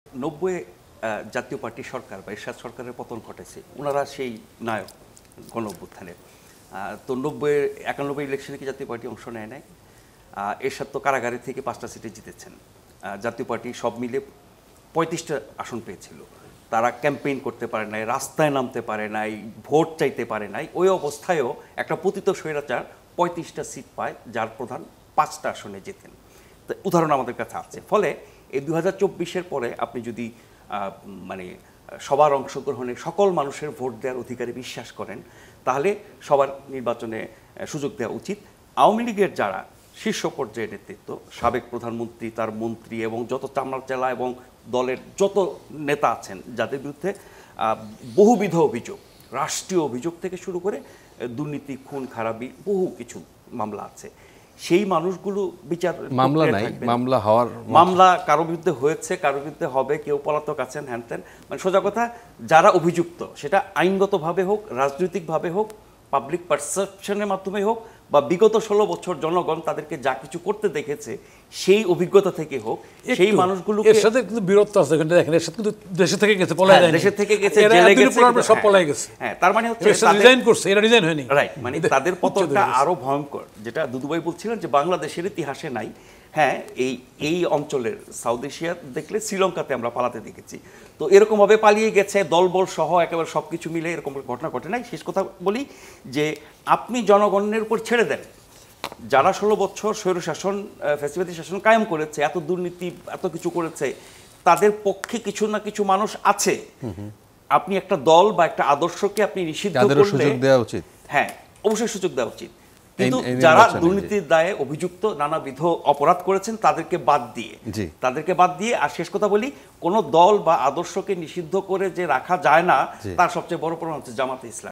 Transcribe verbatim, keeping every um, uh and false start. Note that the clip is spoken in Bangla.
নব্বই জাতীয় পার্টি সরকার বা এরশাদ সরকারের পতন ঘটেছে, ওনারা সেই নায়ক গণ অভ্যুত্থানের। তো নব্বই একানব্বই ইলেকশনে কি জাতীয় পার্টি অংশ নেয় নাই? এরশাদ তো কারাগারে থেকে পাঁচটা সিটে জিতেছেন। জাতীয় পার্টি সব মিলে পঁয়ত্রিশটা আসন পেয়েছিল। তারা ক্যাম্পেইন করতে পারে নাই, রাস্তায় নামতে পারে নাই, ভোট চাইতে পারে নাই। ওই অবস্থায়ও একটা পতিত স্বৈরাচার পঁয়ত্রিশটা সিট পায়, যার প্রধান পাঁচটা আসনে জেতেন। তো উদাহরণ আমাদের কাছে আছে। ফলে এই দু হাজার চব্বিশের পরে আপনি যদি মানে সবার অংশগ্রহণে সকল মানুষের ভোট দেওয়ার অধিকারে বিশ্বাস করেন, তাহলে সবার নির্বাচনে সুযোগ দেওয়া উচিত। আওয়ামী লীগের যারা শীর্ষ পর্যায়ের নেতৃত্ব, সাবেক প্রধানমন্ত্রী, তার মন্ত্রী এবং যত চামড়া জেলা এবং দলের যত নেতা আছেন, যাদের বিরুদ্ধে বহুবিধ অভিযোগ, রাষ্ট্রীয় অভিযোগ থেকে শুরু করে দুর্নীতি, খুন খারাপি, বহু কিছু মামলা আছে, সেই মানুষগুলো বিচার মামলা নাই, মামলা হওয়ার মামলা কারো বিরুদ্ধে হয়েছে, কারো বিরুদ্ধে হবে, কেউ পলাতক আছেন, হ্যান ত্যান, মানে সোজা কথা যারা অভিযুক্ত, সেটা আইনগতভাবে হোক, রাজনৈতিকভাবে হোক, পাবলিক পারসেপশনের মাধ্যমে হোক, বা বিগত ষোলো বছর জনগণ তাদেরকে যা কিছু করতে দেখেছে সেই অভিজ্ঞতা থেকে হোক, সেই মানুষগুলো এর সাথে কিন্তু বিরক্ত আছে। দেখেন এর সাথে কিন্তু দেশে থেকে গেছে, পলায় যায়, দেশে থেকে গেছে, জেলে গেছে, সব পলায় গেছে। হ্যাঁ, তার মানে হচ্ছে রিজাইন করছে, এটা রিজাইন হয়নি, রাইট। মানে তাদের পতনটা আরো ভয়ঙ্কর, যেটা দুদুভাই বলছিলেন যে বাংলাদেশের ইতিহাসে নাই। হ্যাঁ, এই এই অঞ্চলের সাউথ এশিয়া দেখলে শ্রীলঙ্কাতে আমরা পালাতে দেখেছি। তো এরকমভাবে পালিয়ে গেছে দলবল সহ, একেবারে সব কিছু মিলে এরকম ঘটনা ঘটে নাই। শেষ কথা বলি যে আপনি জনগণের উপর ছেড়ে দেন, যারা ষোলো বছর স্বৈরশাসন, ফ্যাসিবাদী শাসন কায়েম করেছে, এত দুর্নীতি, এত কিছু করেছে, তাদের পক্ষে কিছু না কিছু মানুষ আছে। আপনি একটা দল বা একটা আদর্শকে আপনি নিষিদ্ধ করলে সুযোগ দেওয়া উচিত। হ্যাঁ, অবশ্যই সুযোগ দেওয়া উচিত। কিন্তু যারা দুর্নীতির দায়ে অভিযুক্ত, নানাবিধ অপরাধ করেছেন, তাদেরকে বাদ দিয়ে তাদেরকে বাদ দিয়ে আর শেষ কথা বলি, কোন দল বা আদর্শকে নিষিদ্ধ করে যে রাখা যায় না, তার সবচেয়ে বড় প্রমাণ হচ্ছে জামাতে ইসলাম।